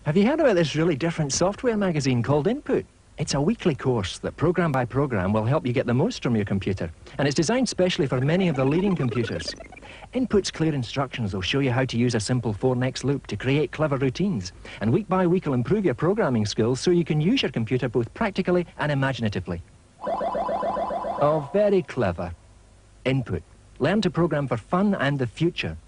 Have you heard about this really different software magazine called Input? It's a weekly course that program by program will help you get the most from your computer, and it's designed specially for many of the leading computers. Input's clear instructions will show you how to use a simple 4 next loop to create clever routines, and week by week will improve your programming skills so you can use your computer both practically and imaginatively. Oh, very clever. Input. Learn to program for fun and the future.